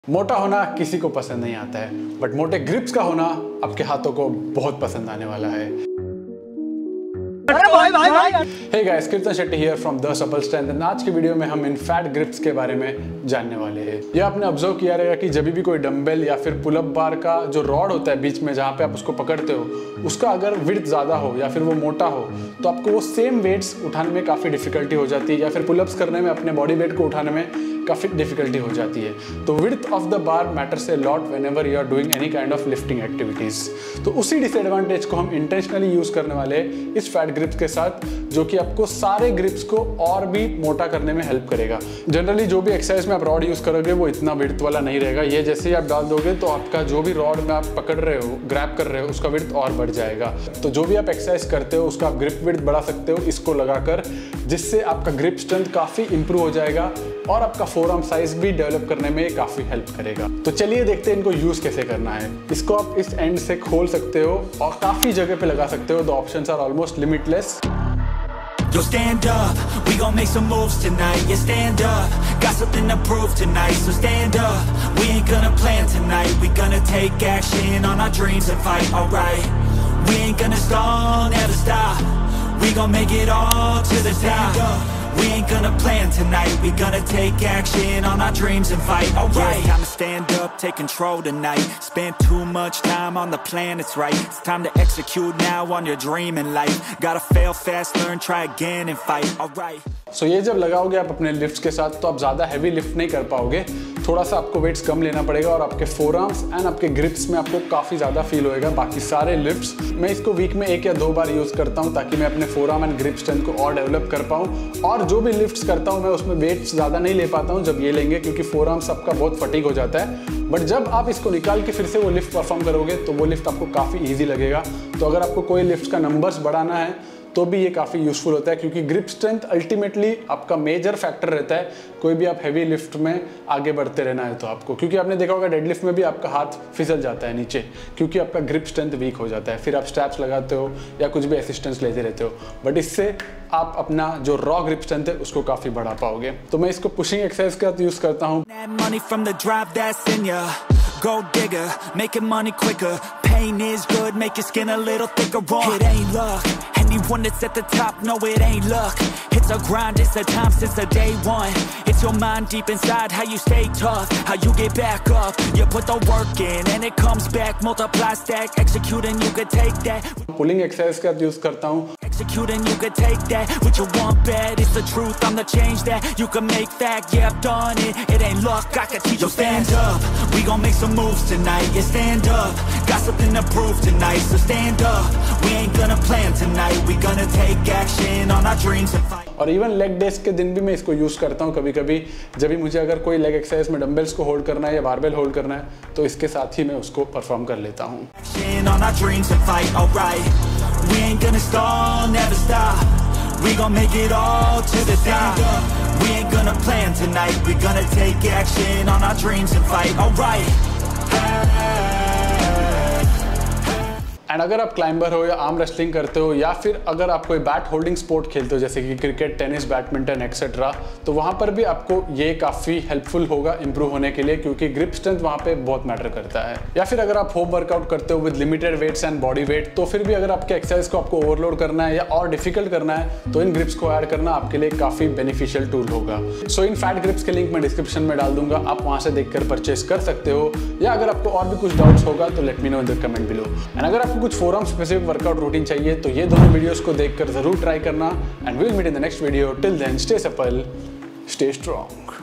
मोटा होना किसी को पसंद नहीं आता है, बट मोटे ग्रिप्स का होना आपके हाथों को बहुत पसंद आने वाला है। Hey guys, कीर्तन Shetty here from The Supple Strength। आज की वीडियो में हम इन फैट ग्रिप्स के बारे में जानने वाले हैं। ये आपने ऑब्जर्व किया रहेगा कि जब भी कोई डंबल या फिर पुल अप बार का जो रॉड होता है बीच में जहाँ पे आप उसको पकड़ते हो, उसका अगर विड्थ ज़्यादा हो या फिर वो मोटा हो तो आपको वो सेम वेट्स उठाने में काफ़ी डिफिकल्टी हो जाती है, या फिर पुलअप्स करने में अपने बॉडी वेट को उठाने में काफ़ी डिफिकल्टी हो जाती है। तो width of the bar matters a lot whenever you are doing any kind of lifting activities. तो उसी डिसएडवांटेज को हम इंटेंशनली यूज़ करने वाले हैं इस फैट ग्रिप्स के साथ, जो कि आपको सारे ग्रिप्स को और भी मोटा करने में हेल्प करेगा। जनरली जो भी एक्सरसाइज में आप रॉड यूज़ करोगे वो इतना विड्थ वाला नहीं रहेगा। ये जैसे ही आप डाल दोगे तो आपका जो भी रॉड में आप पकड़ रहे हो, ग्रैब कर रहे हो, उसका विड्थ और बढ़ जाएगा। तो जो भी आप एक्सरसाइज करते हो उसका आप ग्रिप विड्थ बढ़ा सकते हो इसको लगाकर, जिससे आपका ग्रिप स्ट्रेंथ काफ़ी इंप्रूव हो जाएगा और आपका फोरआर्म साइज भी डेवलप करने में काफ़ी हेल्प करेगा। तो चलिए देखते हैं इनको यूज़ कैसे करना है। इसको आप इस एंड से खोल सकते हो और काफ़ी जगह पे लगा सकते हो। The options are almost limitless. Yo, stand up, we gon' make some moves tonight. Yeah, stand up, got something to prove tonight. So stand up, we ain't gonna plan tonight. We gonna take action on our dreams and fight, alright. We ain't gonna stall, never stop. We gon' make it all to the top. We ain't gonna plan tonight. We gonna take action on our dreams and fight, alright. Yeah, time to stand up, take control tonight. Spend too much time on the plan, it's right. It's time to execute now on your dream in life. Gotta fail fast, learn, try again and fight, alright. So ये जब लगाओगे आप अपने lifts के साथ तो आप ज़्यादा हैवी लिफ्ट नहीं कर पाओगे, थोड़ा सा आपको वेट्स कम लेना पड़ेगा और आपके फोरआर्म्स एंड आपके ग्रिप्स में आपको काफ़ी ज़्यादा फील होएगा। बाकी सारे लिफ्ट्स मैं इसको वीक में 1 या 2 बार यूज़ करता हूँ ताकि मैं अपने फोरआर्म एंड ग्रिप स्ट्रेंथ को और डेवलप कर पाऊँ। और जो भी लिफ्ट्स करता हूँ मैं उसमें वेट्स ज़्यादा नहीं ले पाता हूँ जब ये लेंगे, क्योंकि फोरआर्म्स आपका बहुत फटीग हो जाता है। बट जब आप इसको निकाल के फिर से वो लिफ्ट परफॉर्म करोगे तो वो लिफ्ट आपको काफ़ी ईजी लगेगा। तो अगर आपको कोई लिफ्ट का नंबर्स बढ़ाना है तो भी ये काफ़ी यूज़फुल होता है, क्योंकि ग्रिप स्ट्रेंथ अल्टीमेटली आपका मेजर फैक्टर रहता है कोई भी आप हैवी लिफ्ट में आगे बढ़ते रहना है तो आपको। क्योंकि आपने देखा होगा डेडलिफ्ट में भी आपका हाथ फिसल जाता है नीचे, क्योंकि आपका ग्रिप स्ट्रेंथ वीक हो जाता है। फिर आप स्ट्रैप्स लगाते हो या कुछ भी असिस्टेंस लेते रहते हो, बट इससे आप अपना जो रॉ ग्रिप स्ट्रेंथ है उसको काफ़ी बढ़ा पाओगे। तो मैं इसको पुशिंग एक्सरसाइज के साथ यूज़ करता हूँ। Go digger, making money quicker. Pain is good, make your skin a little thicker. It ain't luck, anyone that's at the top, no it ain't luck. It's a grind, it's a time since the day one. It's your mind deep inside, how you stay tough, how you get back up. You put the work in and it comes back. Multiply, stack, execute and you can take that. Pulling exercise के साथ use करता हूँ। Execute and you can take that. What you want bad, it's the truth, I'm the change that you can make fact. Yeah, I've done it, it ain't luck, I can teach you. Stand up, we gon' make some moves tonight. Yeah, stand up, got something to prove tonight. So stand up, we ain't gonna plan tonight. We gonna take action on our dreams and fight. और even leg days के दिन भी मैं इसको use करता हूँ कभी कभी, जब भी मुझे अगर कोई लेग एक्सरसाइज में डंबल्स को होल्ड करना है या बारबेल होल्ड करना है तो इसके साथ ही मैं उसको परफॉर्म कर लेता हूँ। We ain't gonna stall, never stop. We gon' make it all to the top. We ain't gonna plan tonight. We gonna take action on our dreams and fight, alright. And अगर आप climber हो या arm wrestling करते हो या फिर अगर आप कोई बैट होल्डिंग स्पोर्ट खेलते हो जैसे कि क्रिकेट, टेनिस, बैडमिंटन एक्सेट्रा, तो वहाँ पर भी आपको ये काफ़ी हेल्पफुल होगा इंप्रूव होने के लिए, क्योंकि ग्रिप स्ट्रेंथ वहाँ पे बहुत मैटर करता है। या फिर अगर आप होम वर्कआउट करते हो with limited weights and body weight, तो फिर भी अगर आपके एक्सरसाइज को आपको ओवरलोड करना है या और डिफिकल्ट करना है तो इन ग्रिप्स को ऐड करना आपके लिए काफ़ी बेनिफिशियल टूल होगा। सो इन फैट ग्रिप्स के लिंक मैं डिस्क्रिप्शन में डाल दूंगा, आप वहाँ से देखकर परचेस कर सकते हो। या अगर आपको और भी कुछ डाउट्स होगा तो let me know in the comment below. And अगर आपको कुछ फोरम स्पेसिफिक वर्कआउट रूटीन चाहिए तो ये दोनों वीडियोस को देखकर जरूर ट्राई करना। And we will meet in the next video. Till then stay supple, stay strong.